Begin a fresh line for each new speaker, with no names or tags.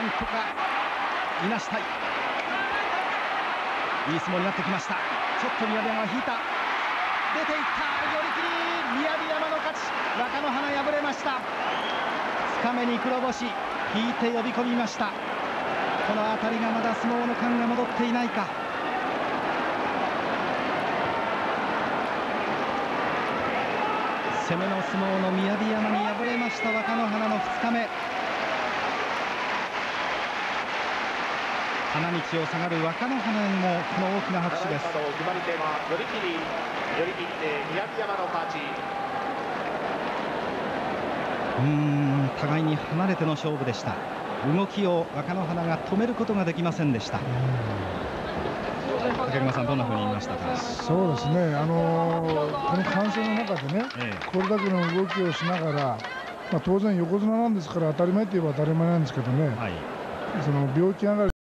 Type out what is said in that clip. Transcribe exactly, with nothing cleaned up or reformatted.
なんとかいなしたい。いい相撲になってきました。ちょっと宮部山が引いた、出ていった、寄り切り、宮部山の勝ち。若乃花敗れました。つかめに黒星、引いて呼び込みました。この辺りがまだ相撲の勘が戻っていないか。攻めの相撲の宮部山に敗れました若乃花のふつかめ。花道を下がる若乃花にもこの大きな拍手です。
決まり手は寄り切り、寄り切って宮部山の勝ち。
うーん、互いに離れての勝負でした。動きを若乃花が止めることができませんでした。竹熊さん、どんなふうに見ましたか。
そうですね、あのー、この歓声の中でね、ええ、これだけの動きをしながら、まあ、当然横綱なんですから当たり前といえば当たり前なんですけどね、はい、その病気上がり